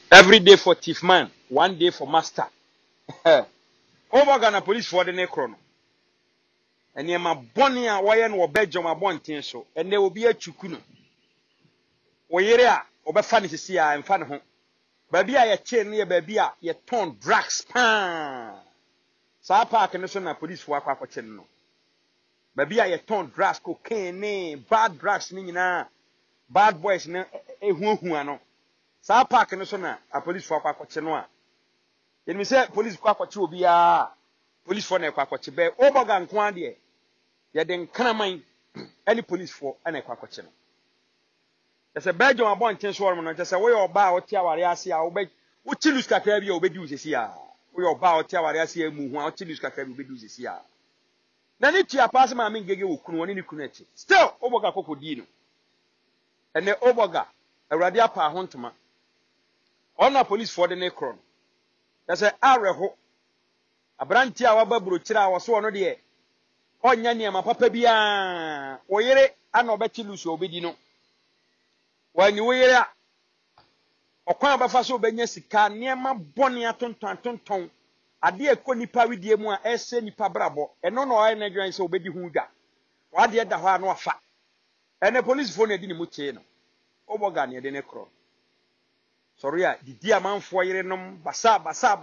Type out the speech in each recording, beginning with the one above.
Every day for thief man, one day for master. Over Ghana police for the necron. And near my bonny and wire and BELGIUM abontin so, and there will be a chukuno. Oyerea, Oberfan is here and fan home. Baby, I chain near baby, ye torn drugs pan. Sa park and the police for a channel. Baby, I torn drugs, cocaine, bad drugs, nina, bad boys, a who. Sa park and the police for a channel. Then we say police kwakwachi obia police for na kwakwachi be oboga nko ade ye den kanaman any police for na kwakwachi no ese BELGIUM abonten so worm no say we oba oti aware ase a wo chilus kakra bia obedi usesi a we oba oti aware ase emu hu a chilus kakra bia obedi usesi a na ni tia pass ma me ngege wo kunu woni ni kunu echi still oboga kokodi no ene oboga awrade apa ho ntoma ona police for the necron. That's a areho. A brantia waba bruchira was one of the Onyania, my papa bia. Oyere, and obeti lucio obedino. When you wear a quamba faso benyesica near my bonia ton. A dear conipa with the moa esse ni pabrabo, and no energy so obedi huga. What did the one no fat? And the police phone didn't mucheno. Obogania de necro. Sorry, the dear man for your num basa.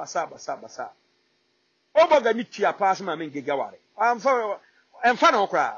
Oboga ni tia pass ma men gegaware. I'm fan okra.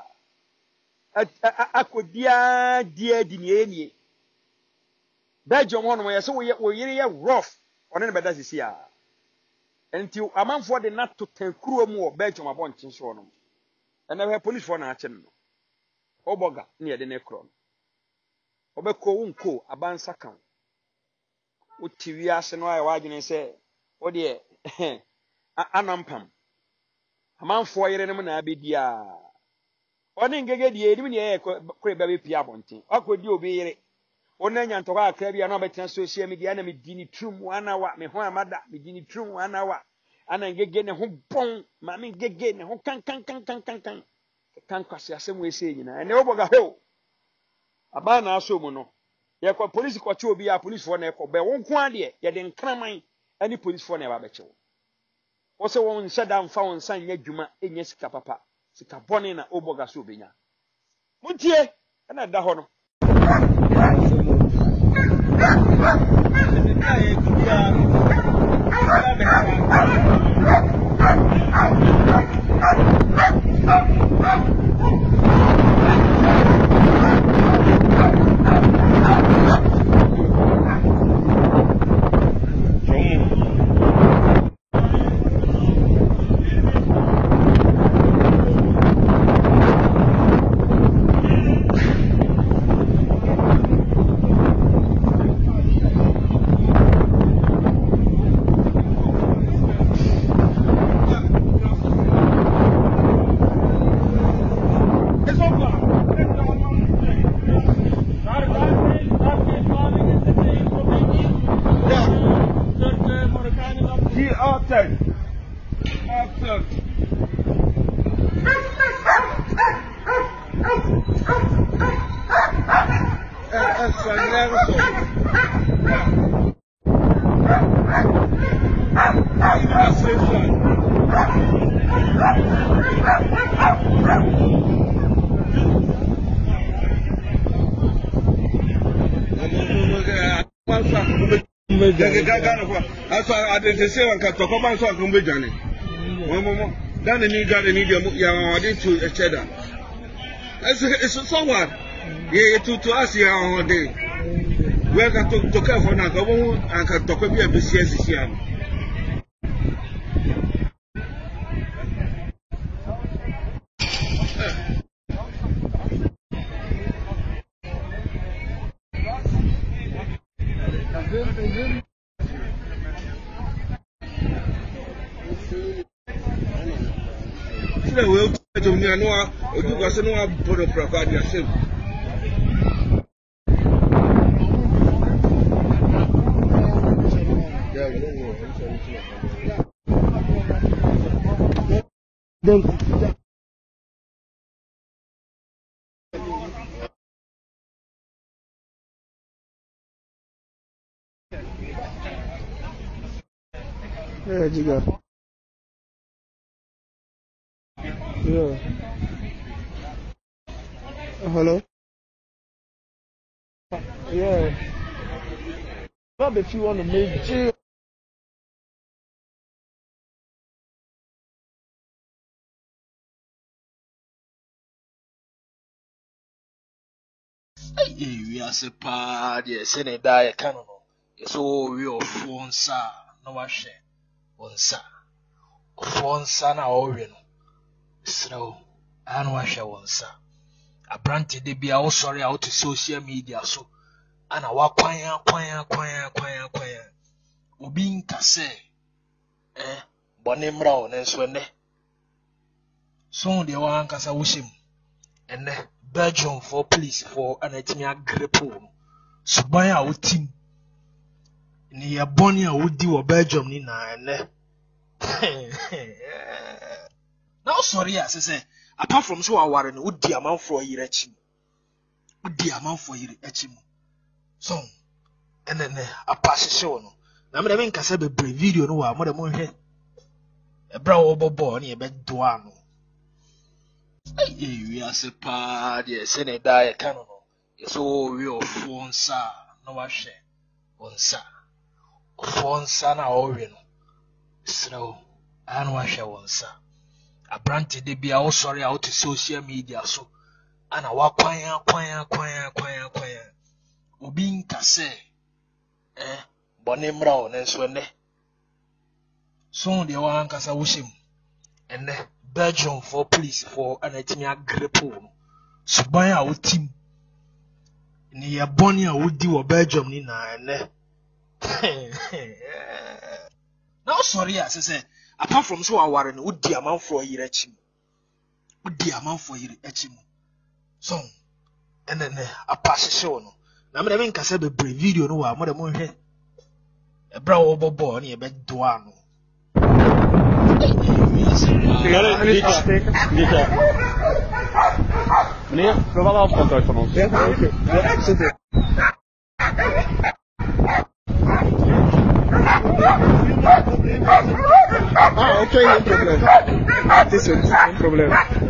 Akodia dia di ni. BELGIUM one way so we rough. One be that is here. Until a man for the not to ten crew more BELGIUM abontin so no. And I have police for na achen no. Oboga near the necron. Obeko unko abansa kan. Uti ase no aye wadwene se wo de anampam amanfo yere nem na abedia oni ngege die edim ne ye kore ba be pia bonten akodi obi yere wona nya ntoko akra bia na obetena social media na me dini trum ana wa me ho amada me dini trum ana wa ana ngege ne ho bon ma me ngege ne ho kan kwase asem we se nyina ene oboga ho aba na aso mu no ye kwa police kwachi obi ya police for na ekọ be won ko ade ye de nkraman ani police for na ba beche wo se won nhyada mfa won san nya dwuma enya sika papa sika bone na oboga so obenya muntie na da ho no I didn't say one can talk about something with Johnny. One more. Then you got an idiom, you are to a cheddar. It's so what? Yeah, to us here all day. We are going to care for now. I can talk about a business here. Will to me, I know you guys know how to put a profile yourself. Yeah, Jiga. Yeah. Hello? Yeah. Not if you want to make jail. We are a party, yes, any die canon. Yes, oh, we are phone, sir. No, I share. One, sir. Phone, son, or you know. So, I know I share one, sir. A brandy, they be all sorry out to social media, so. And I walk quiet. Ubin kase, Bonim Brown and Swende. So, the one kasa wishim. And Belgium for police for an etimia grepo. So, buy our team. Ni ya boni a wudi wa Belgium ni na ene. Now sorry as I say, apart from so aware no wudi amount for yire echi. Wudi amount for yire echi mu. So ene apasise wo no. Na me dem nkasa bebre video no wa mo dem hwe. Ebra wo bobo na ye be do ano. We are se pa de se ne da ye kan no. So we of phone sa no wa hwe. Onsa. Phone sa na o we no. So I know I share one, sir. A brandy they be all sorry out to social media, so and I walk quiet. Ubin kase, Bonim Brown and Swende. So the one kasa wishim, and Belgium for police for an etimia grepo. So buy our team. Ni ya boni a wudi wa Belgium ni na ene. Now sorry as I say. Apart from so aware no wudi amount for yire echi mu so ene apasise wo no na me dem nkasa bebre video no wa mo dem hwe ebra wo bobo na ye be do ano Meneer, we wel afstand uit van ons. Ja, oké. Ja, zit er. Ah, oké, geen probleem. Het is het, geen probleem.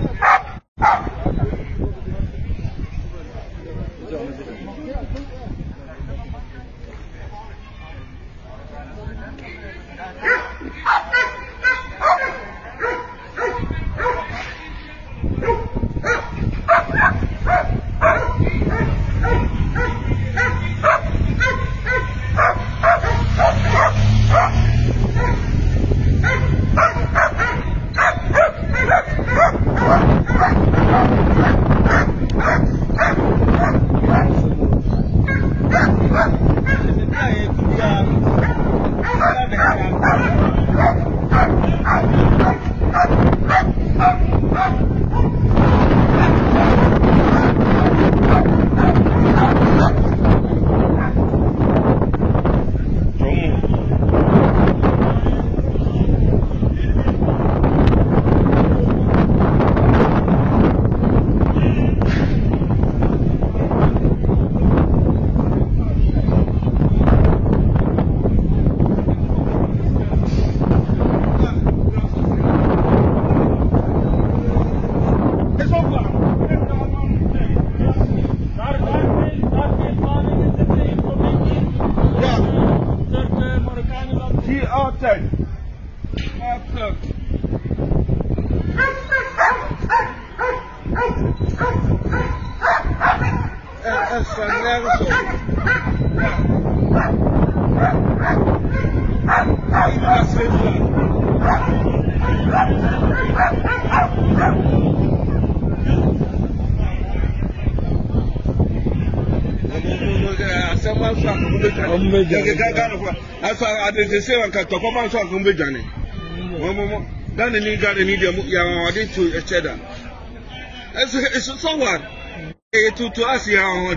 To us,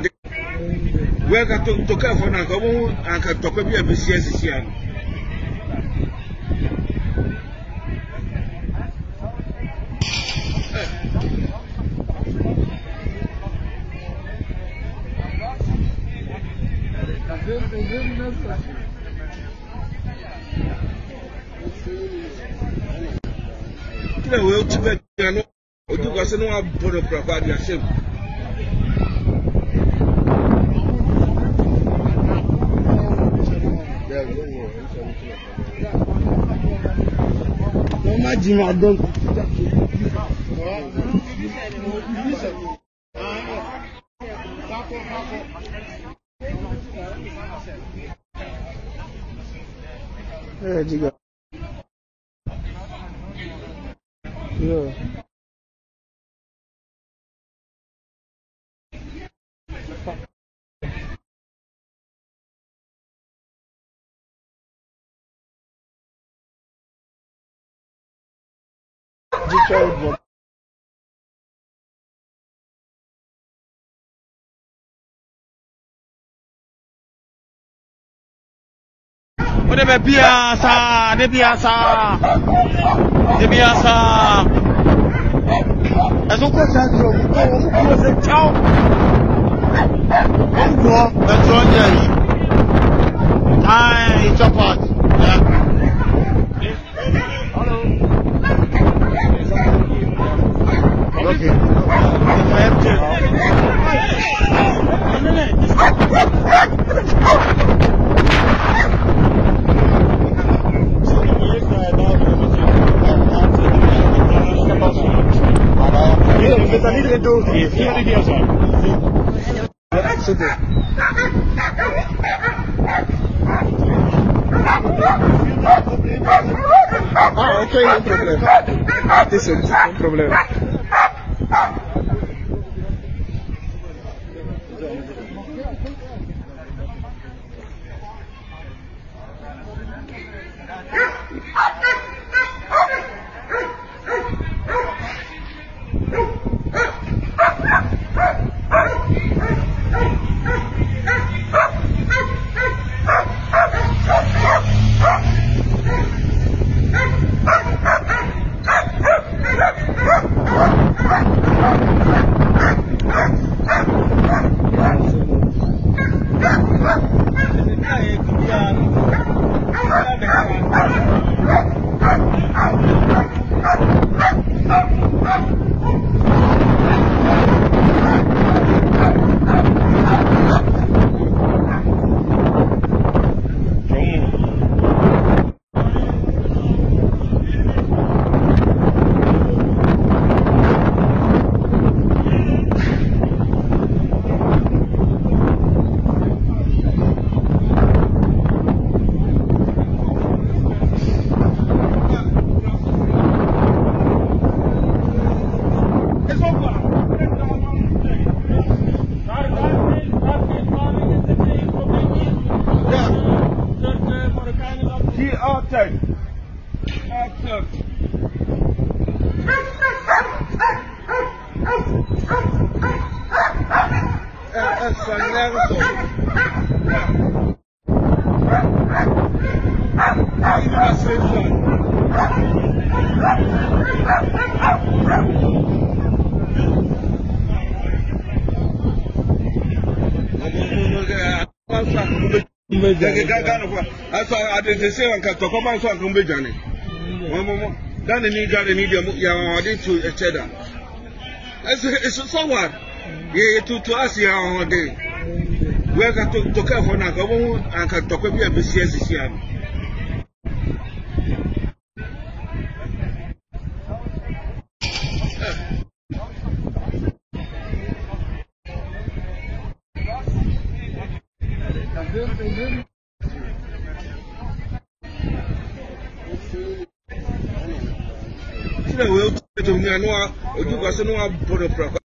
we got to care for Nakamu and can talk about BCS here. Kila wewe utibe no oju kwa se no abodo prapa dia shem. Imagine I don't. Yeah, Jiga. Yeah. Detroit. Ode be biasa, de biasa. Eso ko sa dro, ko se chao. Ko petro nyari. Ai, chopat. Okay. Ah, ok, no problema. Isso, sem problema. They say I can talk about so I can be Johnny. Then the need got a need your to a cheddar. It's so what? Yeah, to us here all day. We are going to care for now. I can talk about BCS here. We'll to me, I know, or you got no